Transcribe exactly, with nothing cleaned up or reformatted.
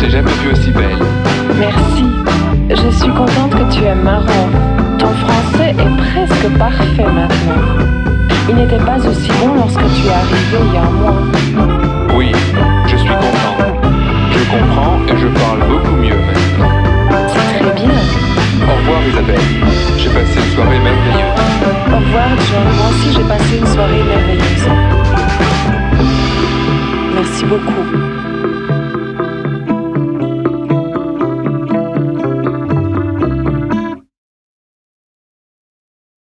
t'ai jamais vue aussi belle. Merci. Je suis contente que tu aimes marrant. Ton français est presque parfait maintenant. Il n'était pas aussi bon lorsque tu es arrivé il y a un mois. Oui, je suis content. Je comprends et je parle beaucoup mieux maintenant. C'est très bien. Au revoir Isabelle. J'ai passé une soirée merveilleuse. Au revoir John. Moi aussi j'ai passé une soirée merveilleuse. Merci beaucoup.